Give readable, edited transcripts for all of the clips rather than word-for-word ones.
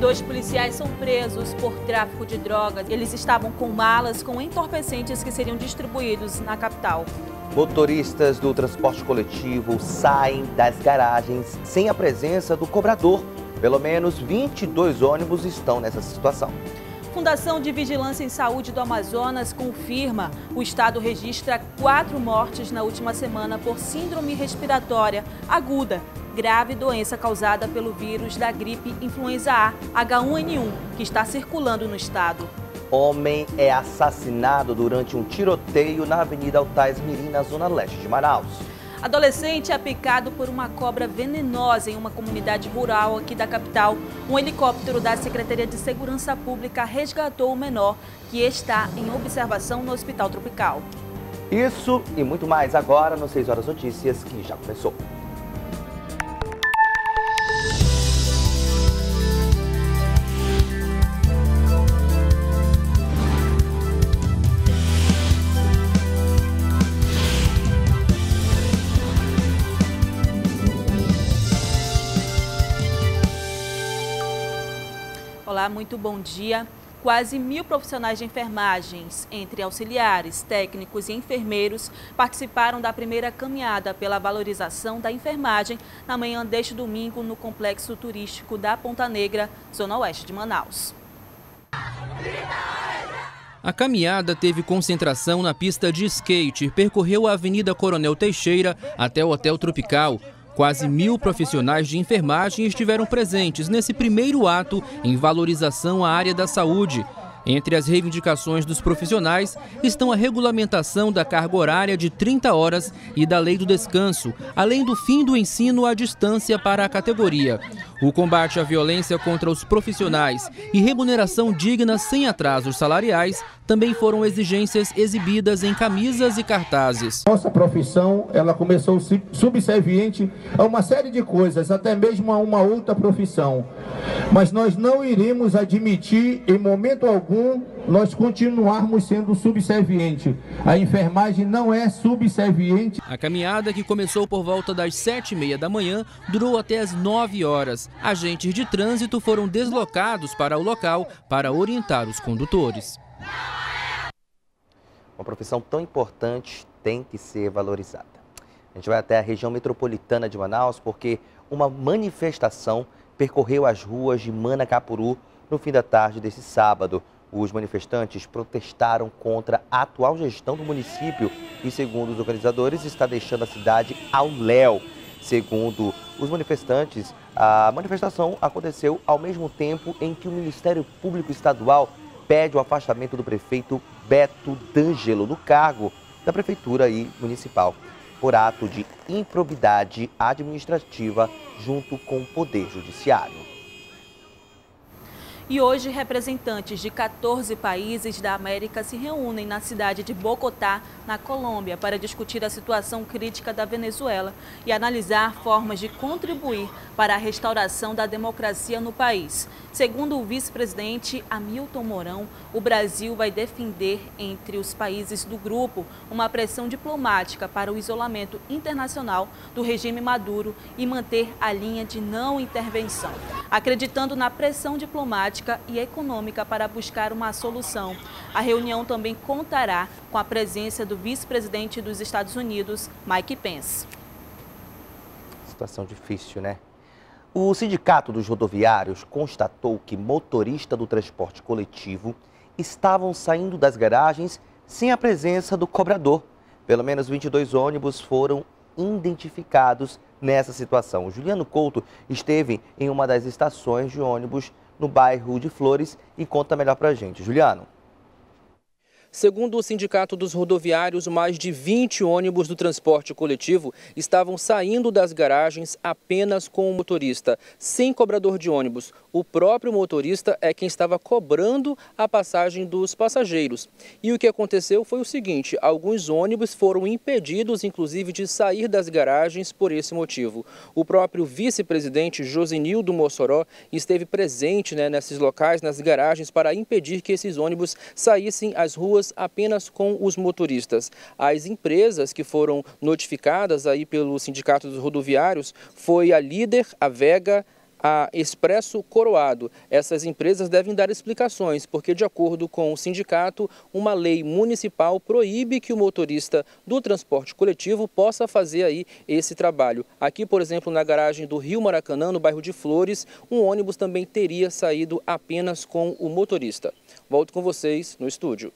2 policiais são presos por tráfico de drogas. Eles estavam com malas com entorpecentes que seriam distribuídos na capital. Motoristas do transporte coletivo saem das garagens sem a presença do cobrador. Pelo menos 22 ônibus estão nessa situação. Fundação de Vigilância em Saúde do Amazonas confirma: o estado registra 4 mortes na última semana por síndrome respiratória aguda, grave doença causada pelo vírus da gripe influenza A, H1N1, que está circulando no estado. Homem é assassinado durante um tiroteio na Avenida Altais Mirim, na zona leste de Manaus. Adolescente é picado por uma cobra venenosa em uma comunidade rural aqui da capital. Um helicóptero da Secretaria de Segurança Pública resgatou o menor, que está em observação no Hospital Tropical. Isso e muito mais agora no 6 Horas Notícias, que já começou. Olá, muito bom dia. Quase 1.000 profissionais de enfermagens, entre auxiliares, técnicos e enfermeiros, participaram da primeira caminhada pela valorização da enfermagem na manhã deste domingo no Complexo Turístico da Ponta Negra, zona oeste de Manaus. A caminhada teve concentração na pista de skate, percorreu a Avenida Coronel Teixeira até o Hotel Tropical. Quase 1.000 profissionais de enfermagem estiveram presentes nesse primeiro ato em valorização à área da saúde. Entre as reivindicações dos profissionais estão a regulamentação da carga horária de 30 horas e da lei do descanso, além do fim do ensino à distância para a categoria. O combate à violência contra os profissionais e remuneração digna sem atrasos salariais também foram exigências exibidas em camisas e cartazes. Nossa profissão, ela começou subserviente a uma série de coisas, até mesmo a uma outra profissão. Mas nós não iremos admitir, em momento algum, nós continuarmos sendo subserviente. A enfermagem não é subserviente. A caminhada, que começou por volta das 7h30 da manhã, durou até as 9 horas. Agentes de trânsito foram deslocados para o local para orientar os condutores. Uma profissão tão importante tem que ser valorizada. A gente vai até a região metropolitana de Manaus porque uma manifestação percorreu as ruas de Manacapuru no fim da tarde desse sábado. Os manifestantes protestaram contra a atual gestão do município e, segundo os organizadores, está deixando a cidade ao léu. Segundo os manifestantes, a manifestação aconteceu ao mesmo tempo em que o Ministério Público Estadual pede o afastamento do prefeito Beto D'Angelo do cargo da prefeitura municipal por ato de improbidade administrativa junto com o Poder Judiciário. E hoje, representantes de 14 países da América se reúnem na cidade de Bogotá, na Colômbia, para discutir a situação crítica da Venezuela e analisar formas de contribuir para a restauração da democracia no país. Segundo o vice-presidente Hamilton Mourão, o Brasil vai defender, entre os países do grupo, uma pressão diplomática para o isolamento internacional do regime Maduro e manter a linha de não intervenção, acreditando na pressão diplomática e econômica para buscar uma solução. A reunião também contará com a presença do vice-presidente dos Estados Unidos, Mike Pence. Situação difícil, né? O Sindicato dos Rodoviários constatou que motoristas do transporte coletivo estavam saindo das garagens sem a presença do cobrador. Pelo menos 22 ônibus foram identificados nessa situação. O Juliano Couto esteve em uma das estações de ônibus no bairro de Flores e conta melhor pra gente. Juliano. Segundo o Sindicato dos Rodoviários, mais de 20 ônibus do transporte coletivo estavam saindo das garagens apenas com o motorista, sem cobrador de ônibus. O próprio motorista é quem estava cobrando a passagem dos passageiros. E o que aconteceu foi o seguinte: alguns ônibus foram impedidos, inclusive, de sair das garagens por esse motivo. O próprio vice-presidente Josinildo Mossoró esteve presente nesses locais, nas garagens, para impedir que esses ônibus saíssem às ruas apenas com os motoristas. As empresas que foram notificadas aí pelo Sindicato dos Rodoviários foi a Líder, a Vega, a Expresso Coroado. Essas empresas devem dar explicações, porque, de acordo com o sindicato, uma lei municipal proíbe que o motorista do transporte coletivo possa fazer aí esse trabalho. Aqui, por exemplo, na garagem do Rio Maracanã, no bairro de Flores, um ônibus também teria saído apenas com o motorista. Volto com vocês no estúdio.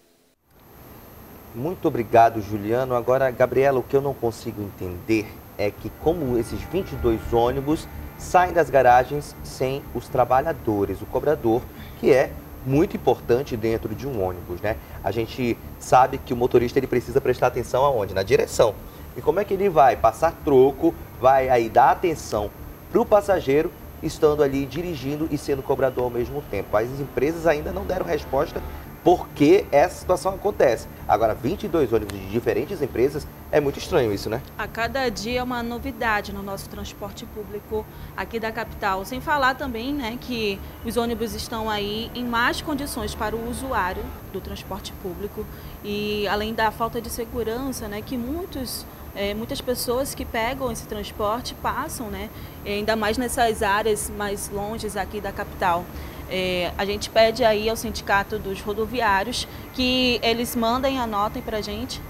Muito obrigado, Juliano. Agora, Gabriela, o que eu não consigo entender é que como esses 22 ônibus saem das garagens sem os trabalhadores, o cobrador, que é muito importante dentro de um ônibus, né? A gente sabe que o motorista ele precisa prestar atenção aonde? Na direção. E como é que ele vai passar troco, vai aí dar atenção para o passageiro, estando ali dirigindo e sendo cobrador ao mesmo tempo? As empresas ainda não deram resposta porque essa situação acontece. Agora, 22 ônibus de diferentes empresas, é muito estranho isso, né? A cada dia é uma novidade no nosso transporte público aqui da capital. Sem falar também, né, que os ônibus estão aí em más condições para o usuário do transporte público. E além da falta de segurança, né, que muitas pessoas que pegam esse transporte passam, né, ainda mais nessas áreas mais longes aqui da capital. A gente pede aí ao Sindicato dos Rodoviários que eles mandem, anotem para a gente.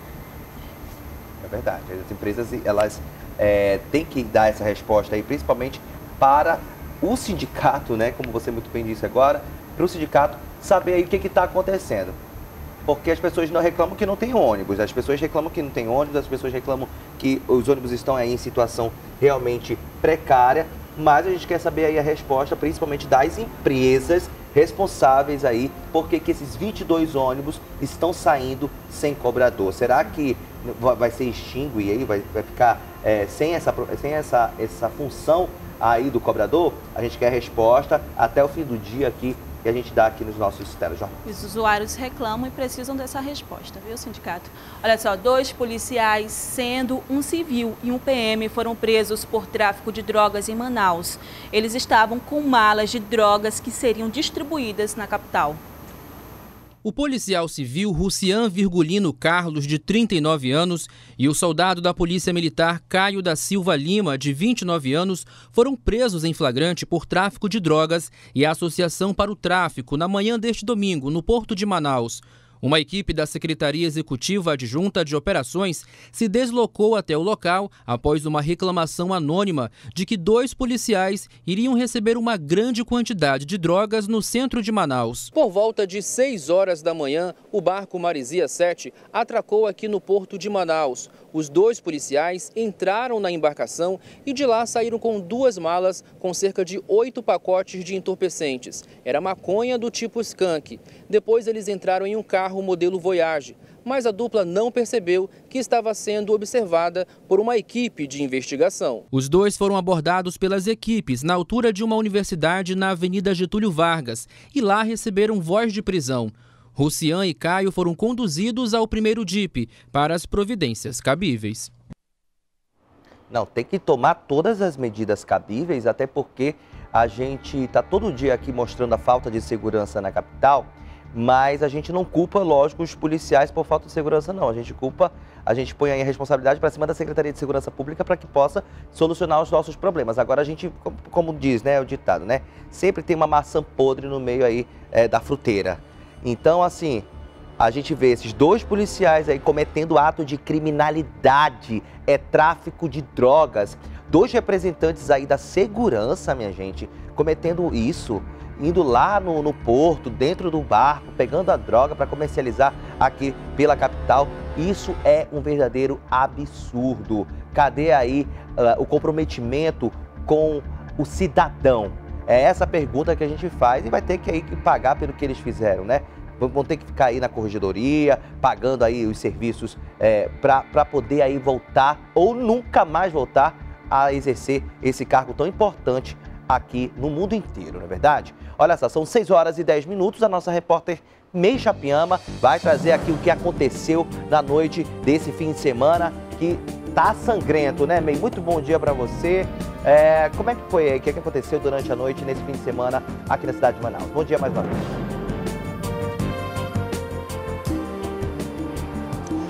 É verdade, as empresas elas têm que dar essa resposta aí, principalmente para o sindicato, né, como você muito bem disse agora, para o sindicato saber aí o que está acontecendo. Porque as pessoas não reclamam que não tem ônibus, as pessoas reclamam que não tem ônibus, as pessoas reclamam que os ônibus estão aí em situação realmente precária, mas a gente quer saber aí a resposta, principalmente das empresas responsáveis aí, porque que esses 22 ônibus estão saindo sem cobrador. Será que vai ser extingue aí, vai ficar sem essa função aí do cobrador? A gente quer a resposta até o fim do dia aqui, que a gente dá aqui nos nossos telejornais. Os usuários reclamam e precisam dessa resposta, viu, sindicato? Olha só, 2 policiais, sendo um civil e um PM, foram presos por tráfico de drogas em Manaus. Eles estavam com malas de drogas que seriam distribuídas na capital. O policial civil Rucian Virgulino Carlos, de 39 anos, e o soldado da Polícia Militar Caio da Silva Lima, de 29 anos, foram presos em flagrante por tráfico de drogas e associação para o tráfico na manhã deste domingo, no Porto de Manaus. Uma equipe da Secretaria Executiva Adjunta de Operações se deslocou até o local após uma reclamação anônima de que 2 policiais iriam receber uma grande quantidade de drogas no centro de Manaus. Por volta de 6 horas da manhã, o barco Marizia 7 atracou aqui no Porto de Manaus. Os 2 policiais entraram na embarcação e de lá saíram com 2 malas com cerca de 8 pacotes de entorpecentes. Era maconha do tipo skunk. Depois eles entraram em um carro modelo Voyage, mas a dupla não percebeu que estava sendo observada por uma equipe de investigação. Os 2 foram abordados pelas equipes na altura de uma universidade na Avenida Getúlio Vargas e lá receberam voz de prisão. Rucian e Caio foram conduzidos ao primeiro DIP para as providências cabíveis. Não, tem que tomar todas as medidas cabíveis, até porque a gente está todo dia aqui mostrando a falta de segurança na capital, mas a gente não culpa, lógico, os policiais por falta de segurança, não. A gente põe aí a responsabilidade para cima da Secretaria de Segurança Pública para que possa solucionar os nossos problemas. Agora a gente, como diz, né, o ditado, né, sempre tem uma maçã podre no meio aí da fruteira. Então, assim, a gente vê esses 2 policiais aí cometendo ato de criminalidade, tráfico de drogas. 2 representantes aí da segurança, minha gente, cometendo isso, indo lá no porto, dentro do barco, pegando a droga para comercializar aqui pela capital. Isso é um verdadeiro absurdo. Cadê aí o comprometimento com o cidadão? É essa pergunta que a gente faz e vai ter que pagar pelo que eles fizeram, né? Vão ter que ficar aí na corregedoria, pagando aí os serviços para poder aí voltar ou nunca mais voltar a exercer esse cargo tão importante aqui no mundo inteiro, não é verdade? Olha só, são 6 horas e 10 minutos, a nossa repórter Meixa Piama vai trazer aqui o que aconteceu na noite desse fim de semana, que tá sangrento, né, Mei? Muito bom dia para você. Como é que foi aí? O que aconteceu durante a noite nesse fim de semana aqui na cidade de Manaus? Bom dia mais uma vez.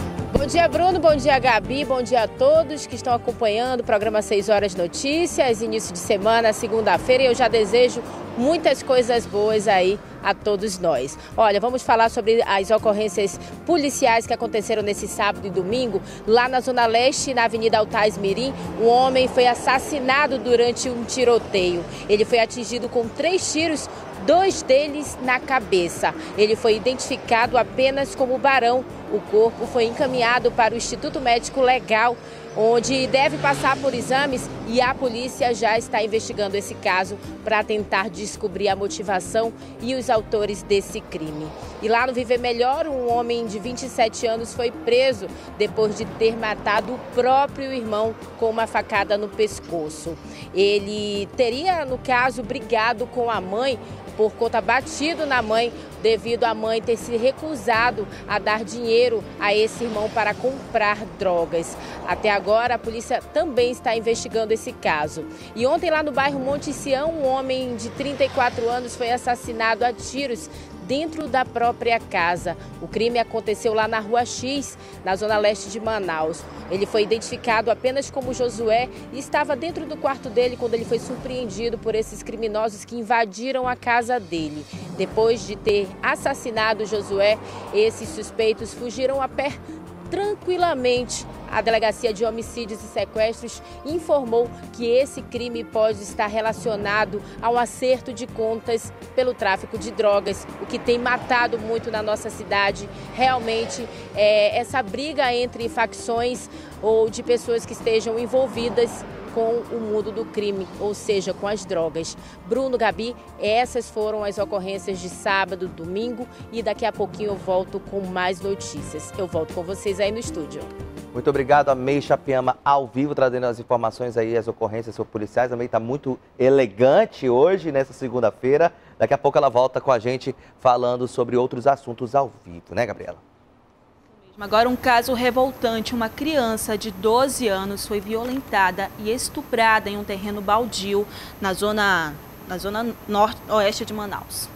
dia, Bruno. Bom dia, Gabi. Bom dia a todos que estão acompanhando o programa 6 Horas Notícias, início de semana, segunda-feira, e eu já desejo muitas coisas boas aí a todos nós. Olha, vamos falar sobre as ocorrências policiais que aconteceram nesse sábado e domingo. Lá na Zona Leste, na Avenida Altais Mirim, um homem foi assassinado durante um tiroteio. Ele foi atingido com 3 tiros, 2 deles na cabeça. Ele foi identificado apenas como Barão. O corpo foi encaminhado para o Instituto Médico Legal, onde deve passar por exames, e a polícia já está investigando esse caso para tentar descobrir a motivação e os autores desse crime. E lá no Viver Melhor, um homem de 27 anos foi preso depois de ter matado o próprio irmão com uma facada no pescoço. Ele teria, no caso, brigado com a mãe por conta, batido na mãe, devido à mãe ter se recusado a dar dinheiro a esse irmão para comprar drogas. Até agora, a polícia também está investigando esse caso. E ontem, lá no bairro Monte Sião, um homem de 34 anos foi assassinado a tiros dentro da própria casa. O crime aconteceu lá na Rua X, na Zona Leste de Manaus. Ele foi identificado apenas como Josué e estava dentro do quarto dele quando ele foi surpreendido por esses criminosos que invadiram a casa dele. Depois de ter assassinado Josué, esses suspeitos fugiram a pé tranquilamente. A Delegacia de Homicídios e Sequestros informou que esse crime pode estar relacionado ao acerto de contas pelo tráfico de drogas, o que tem matado muito na nossa cidade. Realmente, essa briga entre facções ou de pessoas que estejam envolvidas com o mundo do crime, ou seja, com as drogas. Bruno, Gabi, essas foram as ocorrências de sábado, domingo, e daqui a pouquinho eu volto com mais notícias. Eu volto com vocês aí no estúdio. Muito obrigado a May Chapiama ao vivo, trazendo as informações aí, as ocorrências sobre policiais. A May está muito elegante hoje, nessa segunda-feira. Daqui a pouco ela volta com a gente falando sobre outros assuntos ao vivo, né, Gabriela? Agora, um caso revoltante. Uma criança de 12 anos foi violentada e estuprada em um terreno baldio na zona norte-oeste de Manaus.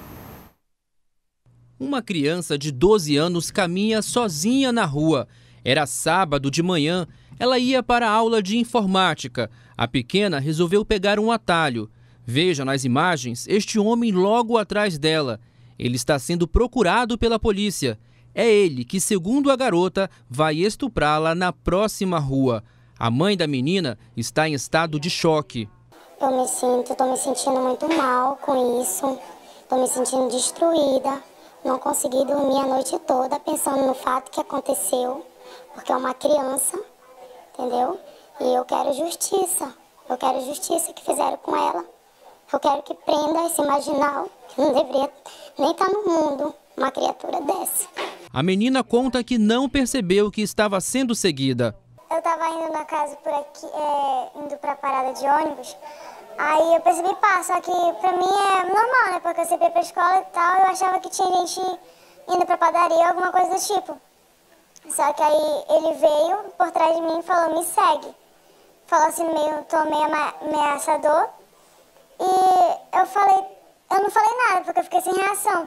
Uma criança de 12 anos caminha sozinha na rua. Era sábado de manhã, ela ia para a aula de informática. A pequena resolveu pegar um atalho. Veja nas imagens este homem logo atrás dela. Ele está sendo procurado pela polícia. É ele que, segundo a garota, vai estuprá-la na próxima rua. A mãe da menina está em estado de choque. Estou me sentindo muito mal com isso. Estou me sentindo destruída. Não consegui dormir a noite toda pensando no fato que aconteceu. Porque é uma criança, entendeu? E eu quero justiça. Eu quero justiça que fizeram com ela. Eu quero que prenda esse marginal, que não deveria nem estar no mundo, uma criatura dessa. A menina conta que não percebeu que estava sendo seguida. Eu estava indo na casa por aqui, indo para a parada de ônibus. Aí eu percebi, só que pra mim é normal, né? Porque eu sempre ia pra escola e tal, eu achava que tinha gente indo pra padaria, alguma coisa do tipo. Só que aí ele veio por trás de mim e falou, me segue. Falou assim, meio ameaçador. E eu não falei nada, porque eu fiquei sem reação.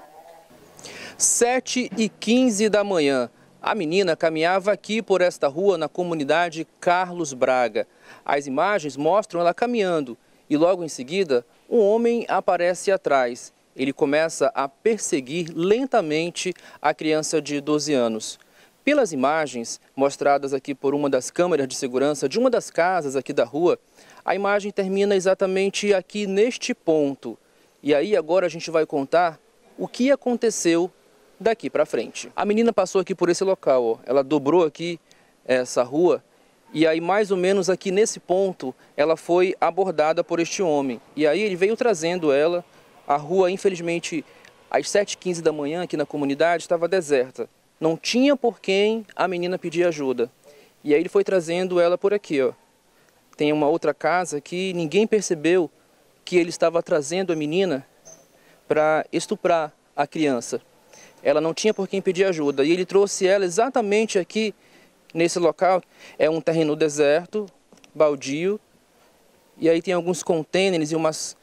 7h15 da manhã. A menina caminhava aqui por esta rua na comunidade Carlos Braga. As imagens mostram ela caminhando e logo em seguida um homem aparece atrás. Ele começa a perseguir lentamente a criança de 12 anos. Pelas imagens mostradas aqui por uma das câmeras de segurança de uma das casas aqui da rua, a imagem termina exatamente aqui neste ponto. E aí agora a gente vai contar o que aconteceu daqui para frente. A menina passou aqui por esse local, ó. Ela dobrou aqui essa rua e aí mais ou menos aqui nesse ponto ela foi abordada por este homem. E aí ele veio trazendo ela. A rua, infelizmente, às 7h15 da manhã aqui na comunidade estava deserta. Não tinha por quem a menina pedir ajuda. E aí ele foi trazendo ela por aqui, ó. Tem uma outra casa que ninguém percebeu que ele estava trazendo a menina para estuprar a criança. Ela não tinha por quem pedir ajuda. E ele trouxe ela exatamente aqui, nesse local. É um terreno deserto, baldio. E aí tem alguns contêineres e umas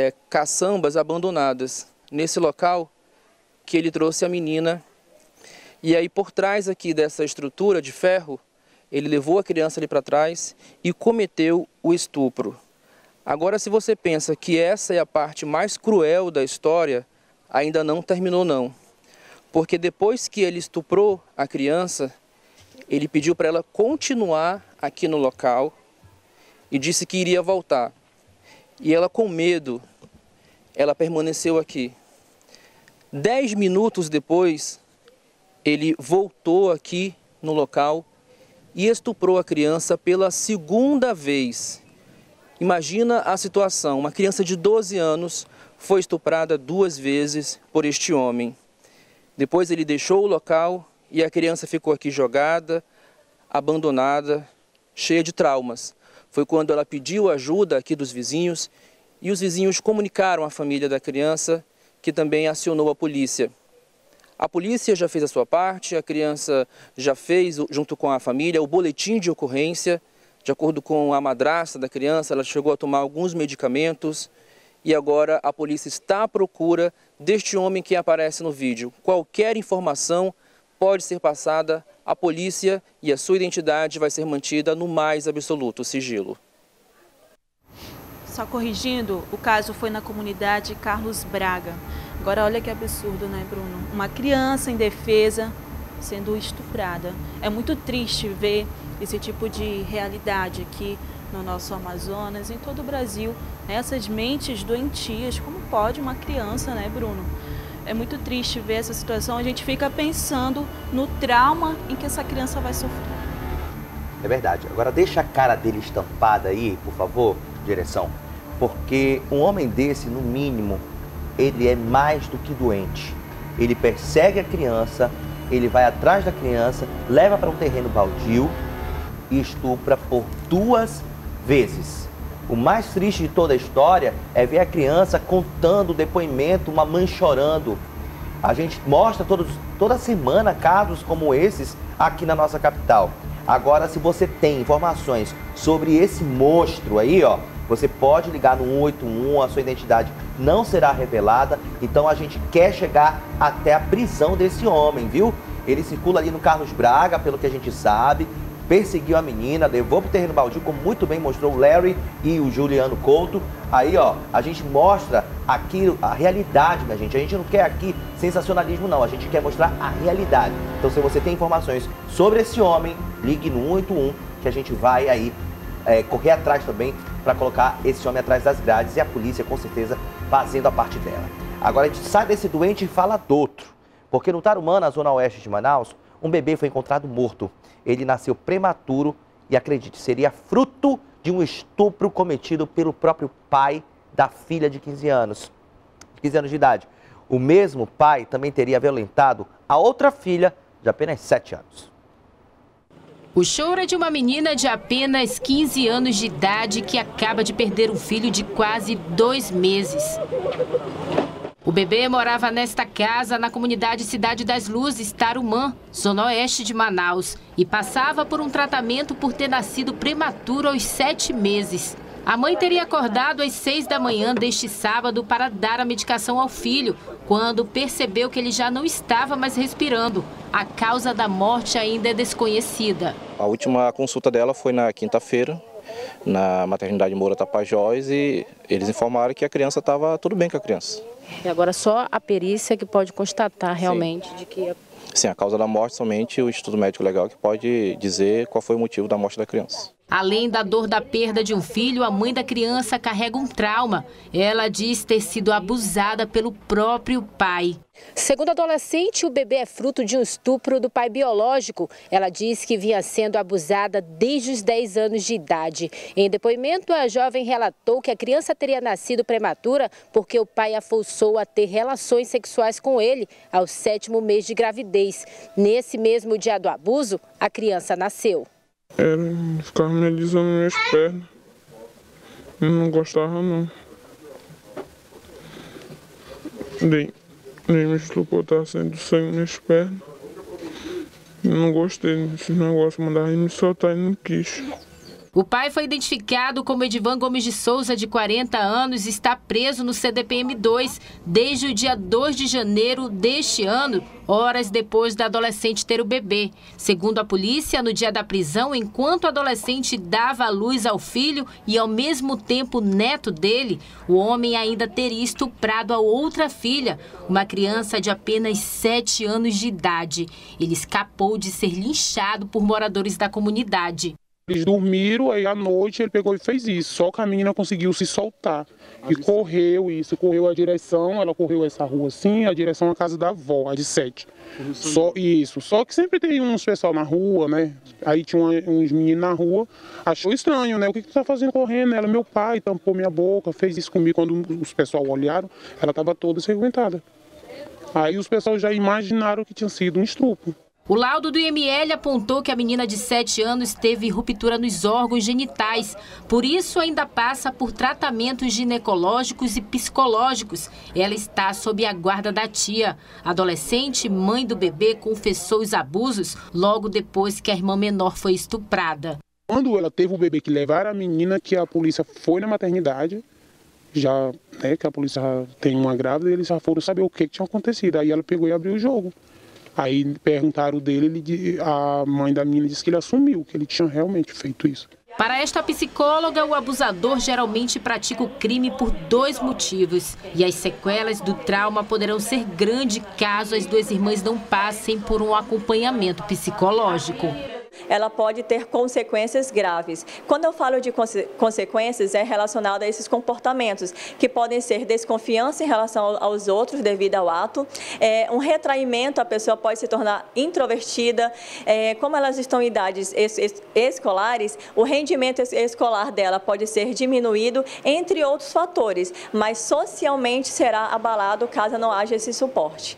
caçambas abandonadas. Nesse local que ele trouxe a menina. E aí por trás aqui dessa estrutura de ferro, ele levou a criança ali para trás e cometeu o estupro. Agora, se você pensa que essa é a parte mais cruel da história, ainda não terminou não. Porque depois que ele estuprou a criança, ele pediu para ela continuar aqui no local e disse que iria voltar. E ela, com medo, ela permaneceu aqui. 10 minutos depois, ele voltou aqui no local e estuprou a criança pela segunda vez. Imagina a situação, uma criança de 12 anos foi estuprada 2 vezes por este homem. Depois ele deixou o local e a criança ficou aqui jogada, abandonada, cheia de traumas. Foi quando ela pediu ajuda aqui dos vizinhos e os vizinhos comunicaram à família da criança, que também acionou a polícia. A polícia já fez a sua parte, a criança já fez, junto com a família, o boletim de ocorrência. De acordo com a madrasta da criança, ela chegou a tomar alguns medicamentos e agora a polícia está à procura deste homem que aparece no vídeo. Qualquer informação pode ser passada à polícia e a sua identidade vai ser mantida no mais absoluto sigilo. Só corrigindo, o caso foi na comunidade Carlos Braga. Agora olha que absurdo, né, Bruno? Uma criança indefesa sendo estuprada. É muito triste ver esse tipo de realidade aqui no nosso Amazonas, em todo o Brasil, né? Essas mentes doentias, como pode uma criança, né, Bruno? É muito triste ver essa situação, a gente fica pensando no trauma em que essa criança vai sofrer. É verdade. Agora deixa a cara dele estampada aí, por favor, direção, porque um homem desse, no mínimo, ele é mais do que doente. Ele persegue a criança, ele vai atrás da criança, leva para um terreno baldio e estupra por 2 vezes. O mais triste de toda a história é ver a criança contando o depoimento, uma mãe chorando. A gente mostra toda semana casos como esses aqui na nossa capital. Agora, se você tem informações sobre esse monstro aí, ó, você pode ligar no 181, a sua identidade não será revelada. Então a gente quer chegar até a prisão desse homem, viu? Ele circula ali no Carlos Braga, pelo que a gente sabe, perseguiu a menina, levou para o terreno baldio, como muito bem mostrou o Larry e o Juliano Couto. Aí, ó, a gente mostra aqui a realidade, minha gente. A gente não quer aqui sensacionalismo, não. A gente quer mostrar a realidade. Então, se você tem informações sobre esse homem, ligue no 181, que a gente vai aí correr atrás também para colocar esse homem atrás das grades e a polícia, com certeza, fazendo a parte dela. Agora, a gente sai desse doente e fala do outro. Porque no Tarumã, na zona oeste de Manaus, um bebê foi encontrado morto. Ele nasceu prematuro e, acredite, seria fruto de um estupro cometido pelo próprio pai da filha de 15 anos de idade. O mesmo pai também teria violentado a outra filha de apenas 7 anos. O choro é de uma menina de apenas 15 anos de idade que acaba de perder um filho de quase 2 meses. O bebê morava nesta casa na comunidade Cidade das Luzes, Tarumã, zona oeste de Manaus, e passava por um tratamento por ter nascido prematuro aos 7 meses. A mãe teria acordado às 6 da manhã deste sábado para dar a medicação ao filho, quando percebeu que ele já não estava mais respirando. A causa da morte ainda é desconhecida. A última consulta dela foi na quinta-feira, na maternidade Moura Tapajós, e eles informaram que a criança estava tudo bem com a criança. E agora só a perícia que pode constatar realmente de que... Sim, a causa da morte somente o Instituto Médico Legal que pode dizer qual foi o motivo da morte da criança. Além da dor da perda de um filho, a mãe da criança carrega um trauma. Ela diz ter sido abusada pelo próprio pai. Segundo a adolescente, o bebê é fruto de um estupro do pai biológico. Ela diz que vinha sendo abusada desde os 10 anos de idade. Em depoimento, a jovem relatou que a criança teria nascido prematura porque o pai a forçou a ter relações sexuais com ele ao 7º mês de gravidez. Nesse mesmo dia do abuso, a criança nasceu. Ela ficava me alisando minhas pernas. Eu não gostava, não. Nem me estuprou, estava saindo sangue nas pernas. Eu não gostei desse negócio, mandava ele me soltar e não quis. O pai foi identificado como Edivan Gomes de Souza, de 40 anos, e está preso no CDPM-2 desde o dia 2 de janeiro deste ano, horas depois da adolescente ter o bebê. Segundo a polícia, no dia da prisão, enquanto o adolescente dava à luz ao filho e ao mesmo tempo neto dele, o homem ainda teria estuprado a outra filha, uma criança de apenas 7 anos de idade. Ele escapou de ser linchado por moradores da comunidade. Eles dormiram, aí à noite ele pegou e fez isso, só que a menina conseguiu se soltar. E correu a direção, ela correu essa rua assim, a direção à casa da avó, a de 7. Só que sempre tem uns pessoal na rua, né? Aí tinha uns meninos na rua, achou estranho, né? O que tu tá fazendo correndo? Ela, meu pai, tampou minha boca, fez isso comigo. Quando os pessoal olharam, ela estava toda ensanguentada. Aí os pessoal já imaginaram que tinha sido um estupro. O laudo do IML apontou que a menina de 7 anos teve ruptura nos órgãos genitais. Por isso, ainda passa por tratamentos ginecológicos e psicológicos. Ela está sob a guarda da tia. A adolescente, mãe do bebê, confessou os abusos logo depois que a irmã menor foi estuprada. Quando ela teve o bebê, que levaram a menina, que a polícia foi na maternidade, já, né, que a polícia tem uma grávida, eles já foram saber o que tinha acontecido. Aí ela pegou e abriu o jogo. Aí perguntaram dele, a mãe da menina disse que ele assumiu, que ele tinha realmente feito isso. Para esta psicóloga, o abusador geralmente pratica o crime por 2 motivos. E as sequelas do trauma poderão ser grandes caso as 2 irmãs não passem por um acompanhamento psicológico. Ela pode ter consequências graves. Quando eu falo de consequências, é relacionado a esses comportamentos, que podem ser desconfiança em relação aos outros devido ao ato, um retraimento, a pessoa pode se tornar introvertida, como elas estão em idades escolares, o rendimento escolar dela pode ser diminuído, entre outros fatores, mas socialmente será abalado caso não haja esse suporte.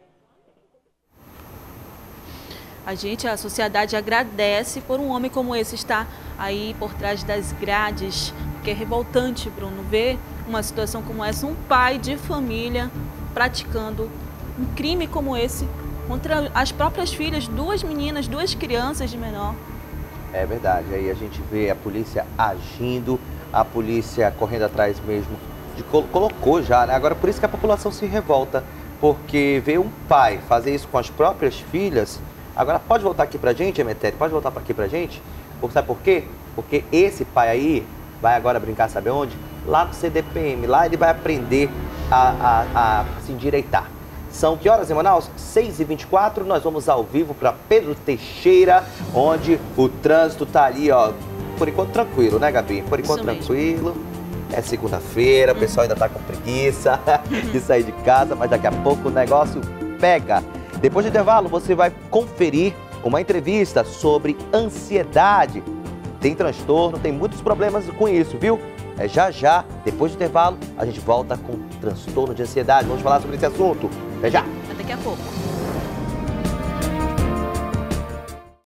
A sociedade agradece por um homem como esse estar aí por trás das grades, porque é revoltante, Bruno, ver uma situação como essa, um pai de família praticando um crime como esse contra as próprias filhas, 2 meninas, 2 crianças de menor. É verdade, aí a gente vê a polícia agindo, a polícia correndo atrás mesmo, colocou já, né? Agora por isso que a população se revolta, porque ver um pai fazer isso com as próprias filhas. Agora, pode voltar aqui pra gente, Emetério? Pode voltar aqui pra gente? Sabe por quê? Porque esse pai aí vai agora brincar, sabe onde? Lá no CDPM. Lá ele vai aprender a se endireitar. São que horas em Manaus? 6h24. Nós vamos ao vivo para Pedro Teixeira, onde o trânsito tá ali, ó, por enquanto tranquilo, né, Gabi? Por enquanto tranquilo. É segunda-feira, o pessoal ainda tá com preguiça de sair de casa, mas daqui a pouco o negócio pega. Depois do intervalo, você vai conferir uma entrevista sobre ansiedade. Tem transtorno, tem muitos problemas com isso, viu? Já, depois do intervalo, a gente volta com transtorno de ansiedade. Vamos falar sobre esse assunto. Até já. Até daqui a pouco.